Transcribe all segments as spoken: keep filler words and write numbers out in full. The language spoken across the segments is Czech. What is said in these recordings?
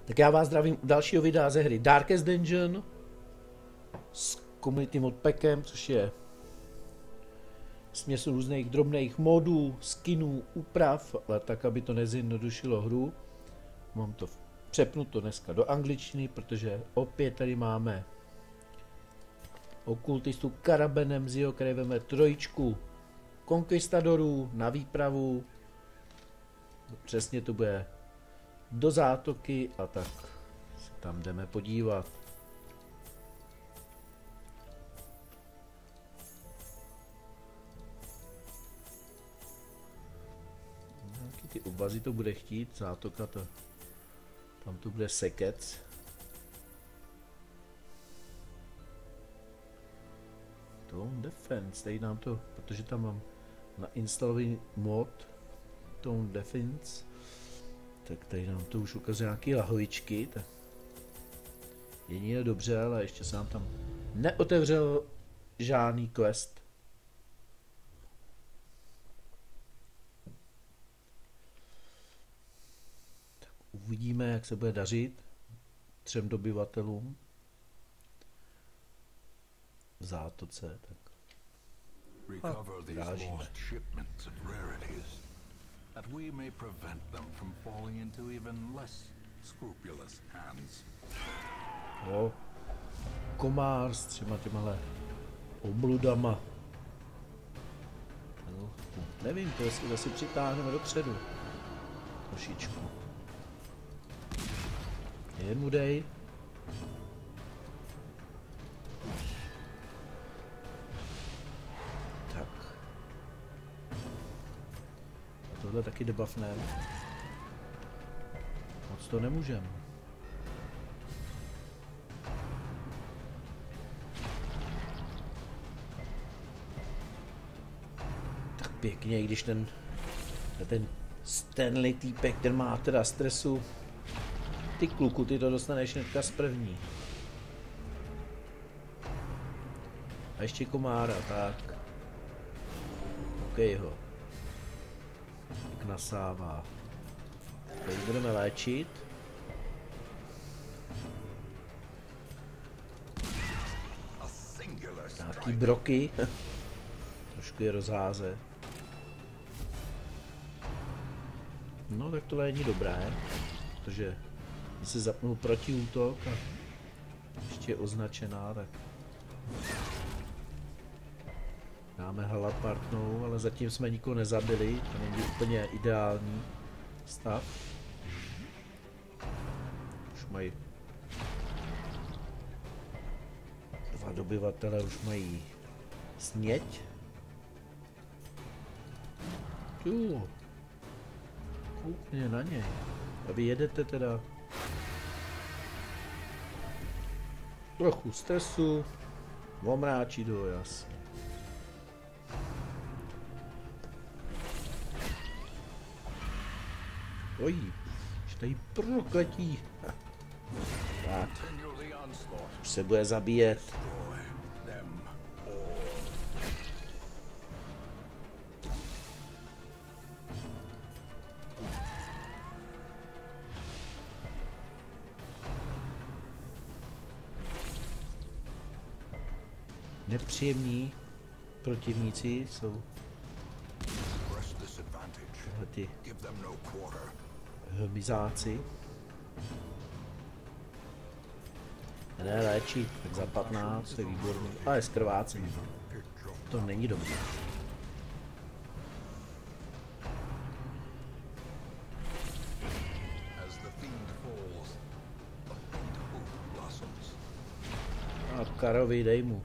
Tak já vás zdravím u dalšího videa ze hry Darkest Dungeon s community modpackem, což je směs různých drobných modů, skinů, úprav, ale tak, aby to nezjednodušilo hru. Mám to přepnuto dneska do angličtiny, protože opět tady máme okultistu Karabenem Zio, který veme trojičku konkvistadorů na výpravu. Přesně to bude do zátoky a tak se tam jdeme podívat. Nějaký ty obvazy to bude chtít, zátoka to, tam to bude sekec. Tone Defense, tady nám to, protože tam mám nainstalovaný mod Tone Defense, tak tady nám to už ukazuje nějaký lahvičky, tak jedině dobře, ale ještě se nám tam neotevřel žádný quest. Tak uvidíme, jak se bude dařit třem dobyvatelům v zátoce. Tak. Rážíme. That we may prevent them from falling into even less scrupulous hands. Jo, komár s třema těmahle obludama. No, nevím, to jestli zase přitáhneme dopředu. Trošičku. Jen mu dej. Tohle taky debuffneme. Moc to nemůžem. Tak pěkně, i když ten ten Stanley týpek, ten má teda stresu. Ty kluku, ty to dostaneš hnedka z první. A ještě komára, tak. OK ho. Nasává. Teď budeme léčit. Nějaký broky. Trošku je rozháze. No tak tohle není dobré, protože když se zapnul protiútok a ještě je označená, tak dáme halapartnou, ale zatím jsme nikoho nezabili, to není úplně ideální stav. Už mají dva dobyvatele, už mají sněť. Tu, koukně na něj. A vy jedete teda trochu stresu, omráčí do jasně. Oj, že tady prokletí. Tak, už se bude zabíjet. Nepříjemní protivníci jsou ty hmizáci. Ne, léčí, tak za patnáct je výborný, ale s krvácením. To není dobré. A Karovi, dej mu.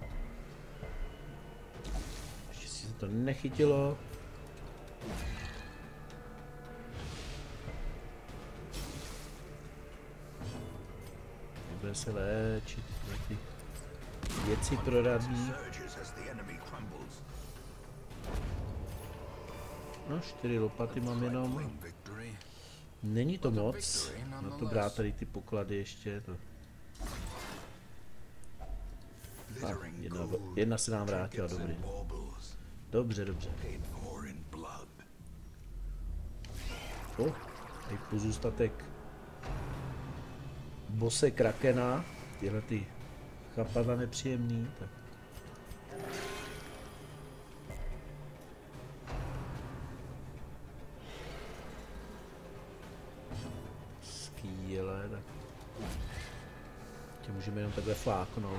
Ještě si se to nechytilo. Bude se léčit ty věci proradní. No, čtyři lopaty mám jenom. Není to moc. Na to brát tady ty poklady ještě. To. A, jedna, jedna se nám vrátila, dobrý. Dobře, dobře. O, tady pozůstatek bose krakena, tyhle ty chapadla nepříjemný, tak skýle, tak tě můžeme jenom takhle fláknout.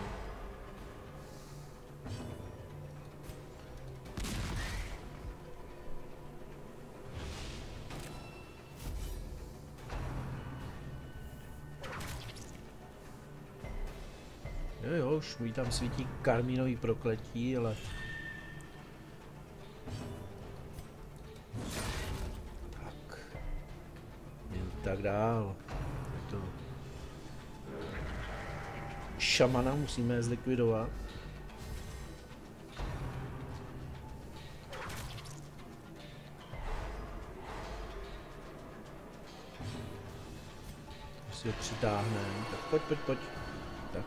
Jo jo, už mi tam svítí karmínový prokletí, ale tak jen tak dál. To šamana musíme zlikvidovat. Když si ho přitáhneme, tak pojď, pojď, pojď. Tak.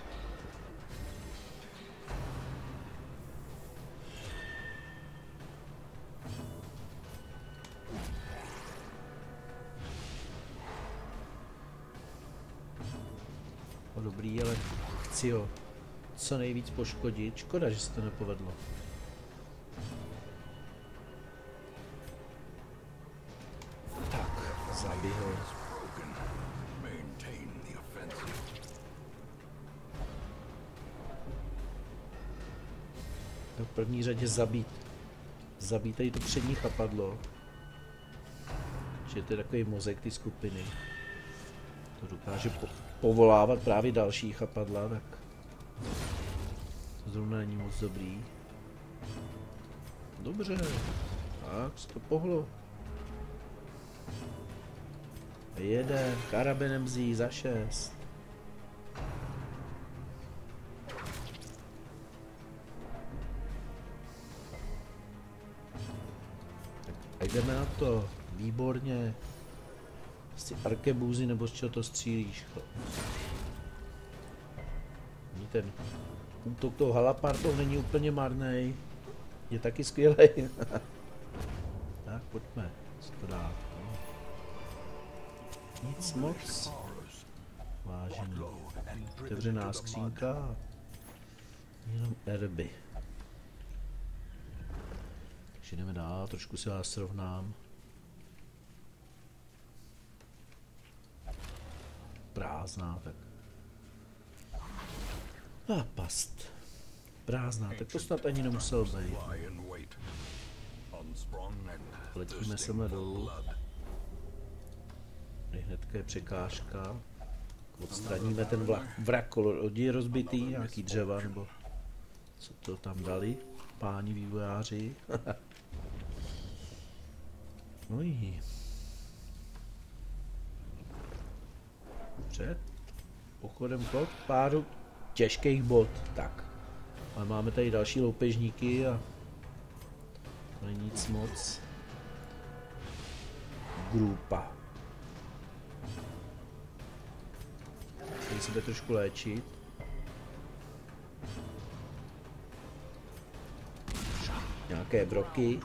Dobrý, ale chci ho co nejvíc poškodit. Škoda, že se to nepovedlo. Tak, zabij ho. V první řadě zabít. Zabít tady to přední chapadlo. Že to je takový mozek ty skupiny. To dokáže po povolávat právě další chapadla, tak to zrovna není moc dobrý. Dobře, tak se to pohlo. Jede, karabenem zí za šest. Tak a jdeme na to, výborně. Z arkebúzy nebo z čeho to střílíš? Ten útok toho halapartou není úplně marný. Je taky skvělý. Tak pojďme, co to dá. Nic moc. Vážený. Otevřená skřínka. Jenom erby. Takže jdeme dál, trošku si vás srovnám. Prázdná, tak. A ah, past. Prázdná, tak to snad ani nemusel být. Letíme sem dolů. Hnedka je překážka. Odstraníme ten vlak, vrak lodi rozbitý, nějaký dřeva, nebo co to tam dali, páni vývojáři. No jí. Před pochodem k páru těžkých bod, tak. Ale máme tady další loupežníky a to není nic moc. Grupa. Tady se bude trošku léčit. Nějaké broky.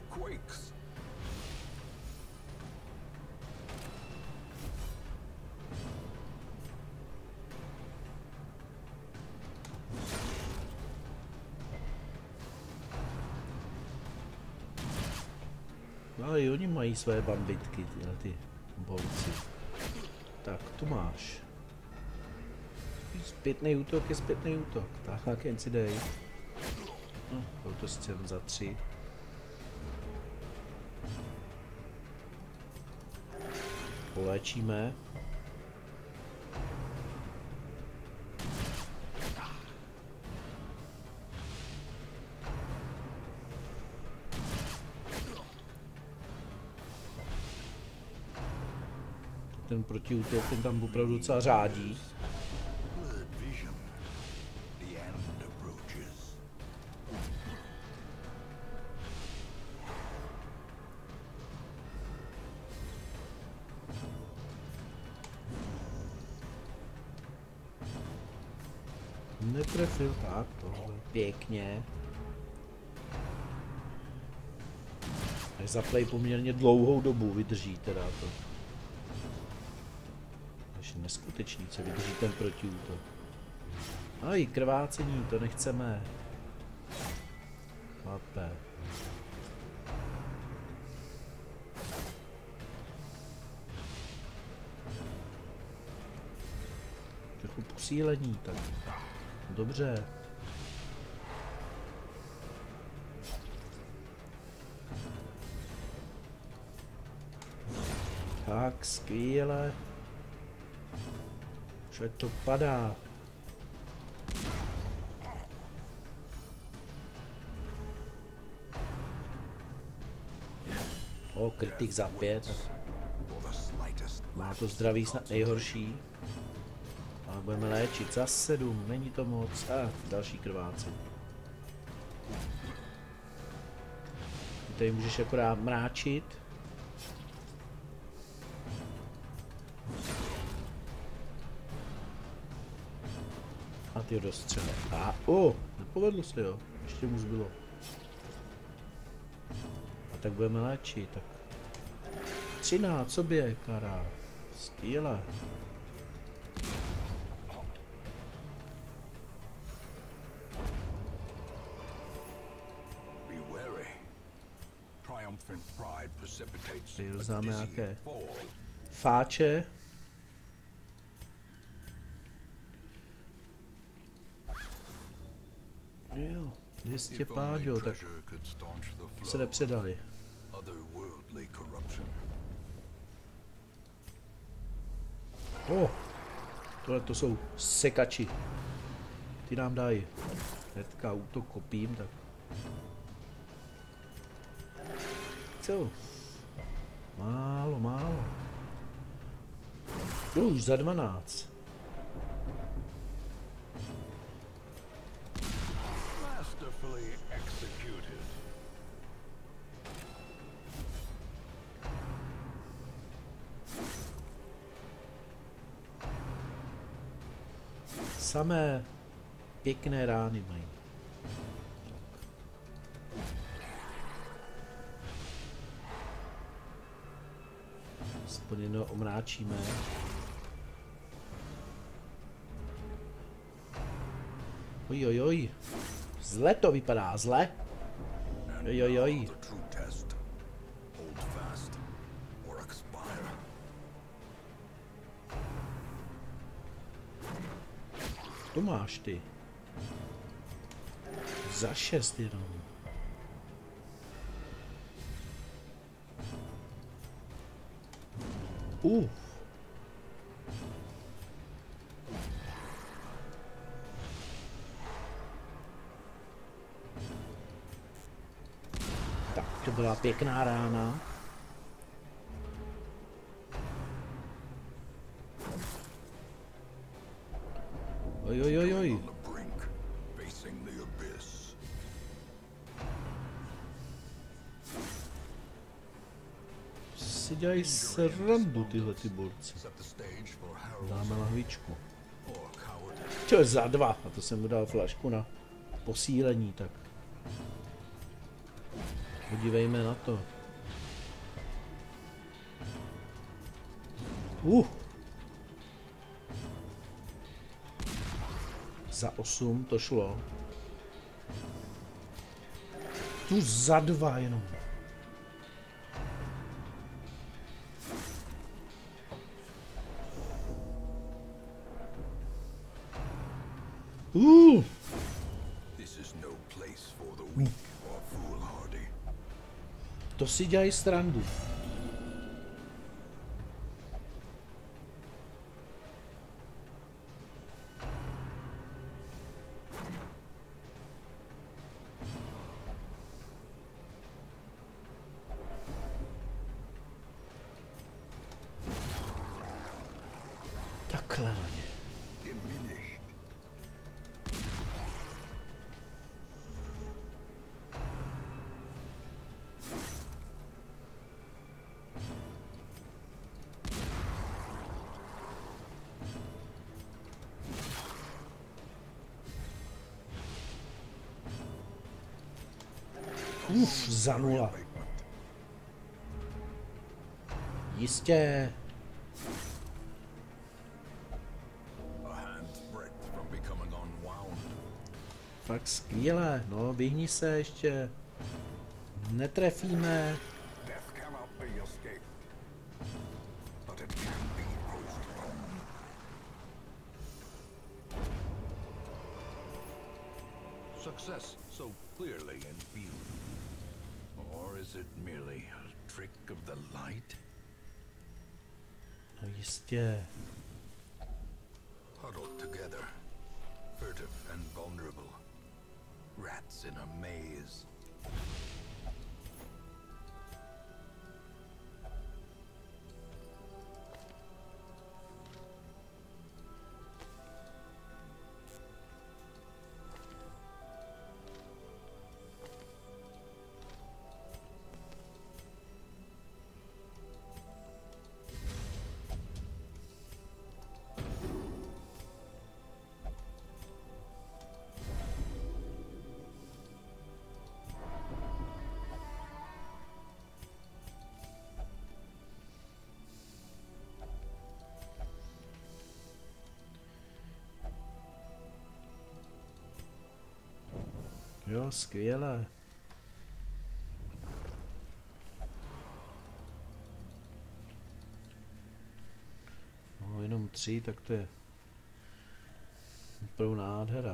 Ale i oni mají své bambitky, tyhle ty bolci. Tak, tu máš. Zpětný útok je zpětný útok. Tak, jen si dej. No, byl to scén za tři. Poléčíme. Ten protiútok, ten tam opravdu docela řádí. Netrefil, tak tohle pěkně. Až zaplej poměrně dlouhou dobu vydrží teda to. Až neskutečný, co vydrží ten protiútok. Aj, krvácení, to nechceme. Chlape. Trochu posílení, tak dobře. Tak, skvěle. Že to padá. O, kritik za pět. Má to zdraví snad nejhorší. Ale budeme léčit za sedm, není to moc. A ah, další krváci. Tady můžeš akorát mráčit. A ty ho dostřele. A o, nepovedlo se, jo. Ještě mu zbylo. A tak budeme léčit. Tak. třináct sobě, kara. Skvěle. Tady rozdáme nějaké fáče. Jo, dvě stě páďo, tak se nepředali. O, tohle to jsou sekači. Ty nám dají hnedka útok kopím, tak. Co? Málo, málo. Jo, už za dvanáct. Samé pěkné rány mají. Aspoň jedno omráčíme. Ojojoj. Zle to vypadá, zle. Ojojoj. To máš ty. Za šest jenom. Uh. Tak to byla pěkná rána. Oj, oj, oj, oj. Si dělají srandu tyhle ty borci. Dáme lahvičku. To je za dva. A to jsem mu dal flašku na posílení, tak. Podívejme na to. Uh. Za osm to šlo. Tu za dva jenom. Uh. To si dělají srandu. Takhle na ně. Uf, za nula. Jistě. fakt skvělé. No, vyhni se ještě. Netrefíme. Death cannot be escaped, but it can be postponed. Success so clearly in view. Or is it merely a trick of the light? No jistě. Huddled together, furtive and vulnerable. Rats in a maze. Jo, skvělé. No, jenom tři, tak to je opravdu nádhera.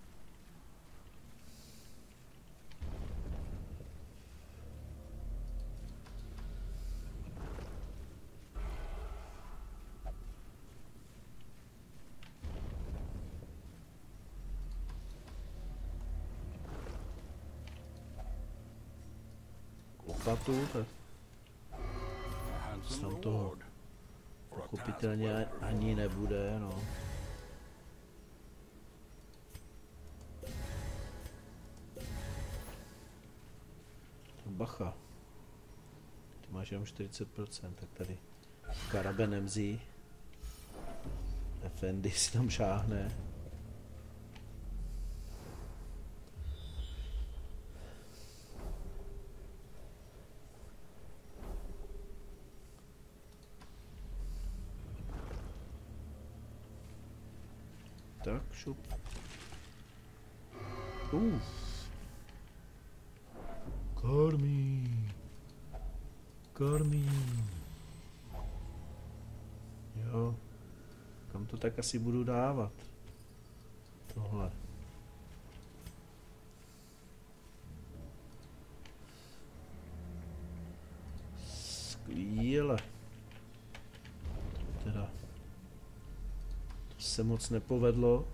Opatu, tak tam toho pochopitelně ani nebude, no. Bacha. Ty máš jenom čtyřicet procent, tak tady Karabe Nemzí. Effendi si tam šáhne. Tak, šup. Uf. Karmí. Karmí. Jo. Kam to tak asi budu dávat? Tohle. Skvěle. Teda. To se moc nepovedlo.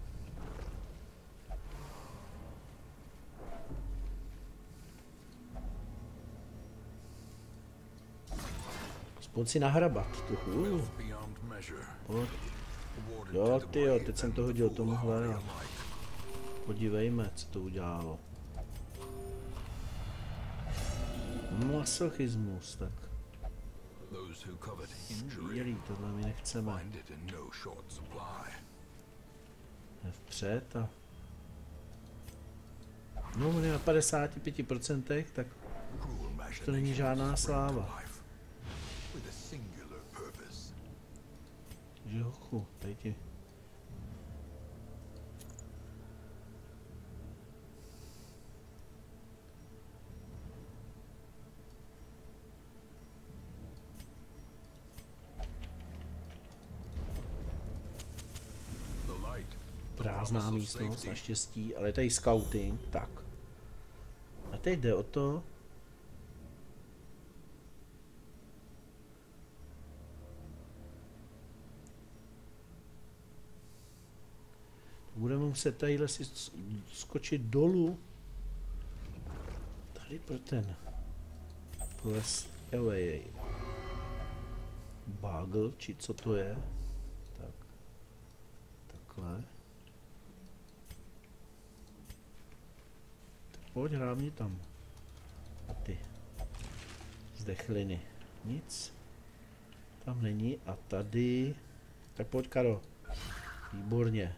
Aspoň si nahrabat trochu. Pojď. Jo, tyjo, teď jsem to hodil tomuhle. Podívejme, co to udělalo. Masochismus, tak. Skvělý, tohle my nechceme. Je vpřed a... No, on je na padesáti pěti procentech, tak to není žádná sláva. Že hochu, tady ti. Prázdná místnost, naštěstí, ale tady scouting, tak. A teď jde o to, budeme muset tadyhle si skočit dolů. Tady pro ten Quest Away Bagel, či co to je. Tak. Takhle. Tak pojď, hlavně tam. A ty zdechliny. Nic tam není. A tady. Tak pojď, Karo. Výborně.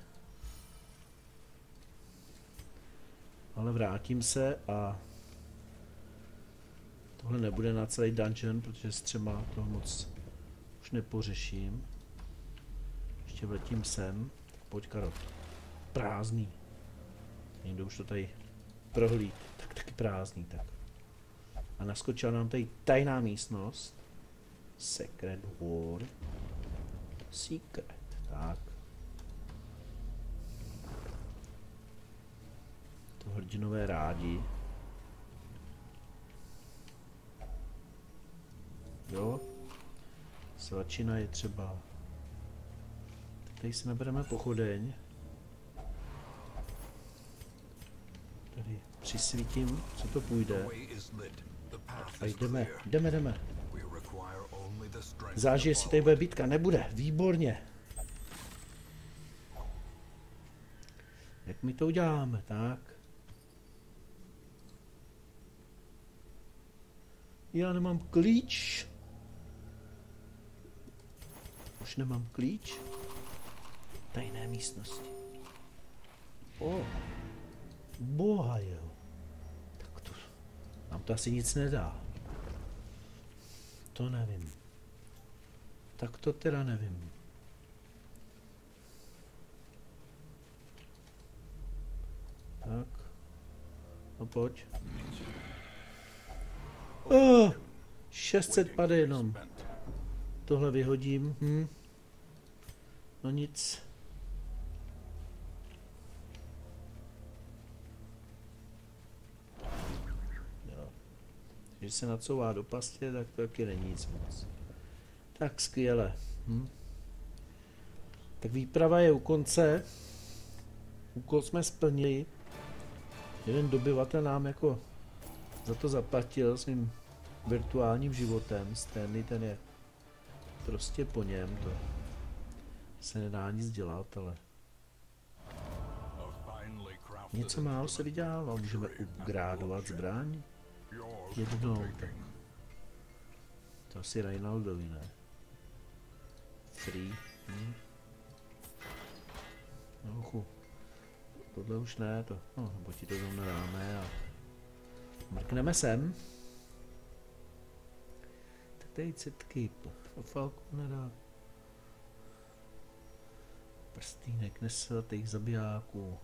Ale vrátím se a tohle nebude na celý dungeon, protože s třema toho moc už nepořeším. Ještě vletím sem. Pojď, Karo. Prázdný. Někdo už to tady prohlíd, tak taky prázdný, tak. A naskočila nám tady tajná místnost. Secret War. Secret, tak. To hrdinové rádi. Jo. Svačina je třeba. Tady si nabereme pochodeň. Tady přisvítím, co to půjde. A jdeme, jdeme, jdeme. Záleží, jestli tady bude bitka. Nebude, výborně. Jak my to uděláme, tak? Já nemám klíč. Už nemám klíč. Tajné místnosti. O, boha jo. Tak to, nám to asi nic nedá. To nevím. Tak to teda nevím. Tak. No pojď. Oh, šest set pade jenom. Tohle vyhodím. Hm. No nic. Jo. Když se nacouvá do pastě, tak to taky není nic moc. Tak skvěle. Hm. Tak výprava je u konce. Úkol jsme splnili. Jeden dobyvatel nám jako za to zaplatil svým virtuálním životem. Stanley, ten je prostě po něm, to se nedá nic dělat, ale něco málo se vydělává, můžeme upgrádovat zbraň jednou, tak to asi Reinaldovi, ne? Free. Hm. No, tohle už ne, to, no, nebo ti to zrovna dáme a mrkneme sem. Tak tady citky, falku nedá. Prstýnek nesvatých zabijáků.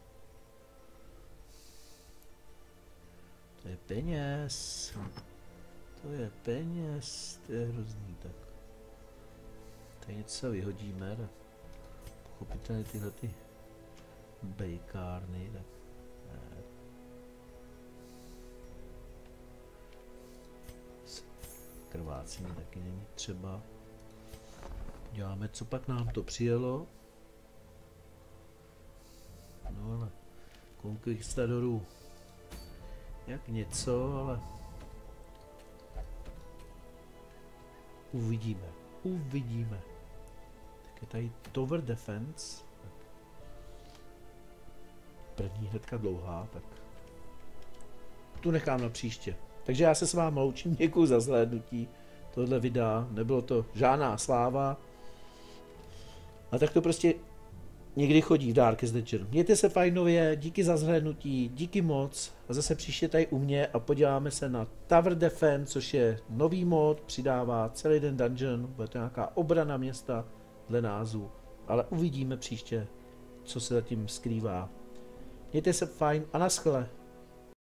To je peněz. To je peněz, to je hrozný, tak. Tady něco vyhodíme, tak. Pochopitelně tyhle ty bejkárny, tak. Ne. Krvácení taky není třeba. Děláme, co pak nám to přijelo. No ale konkvistadorů jak něco, ale uvidíme, uvidíme. Tak je tady Tower Defense. První hnedka dlouhá, tak tu nechám na příště. Takže já se s vámi loučím, děkuji za zhlédnutí tohle videa, nebylo to žádná sláva. A tak to prostě někdy chodí v Darkest Dungeon. Mějte se fajnově, díky za zhlédnutí, díky moc. A zase příště tady u mě a podíváme se na Tower Defense, což je nový mod, přidává celý den dungeon, bude to nějaká obrana města dle názvu. Ale uvidíme příště, co se zatím skrývá. Mějte se fajn a naschle.